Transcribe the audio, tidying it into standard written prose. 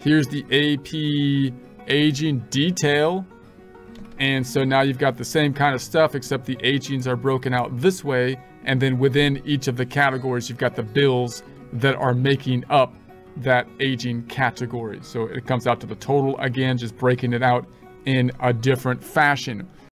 Here's the AP aging detail. And so now you've got the same kind of stuff, except the agings are broken out this way. And then within each of the categories, you've got the bills that are making up that aging category. So it comes out to the total again, just breaking it out in a different fashion.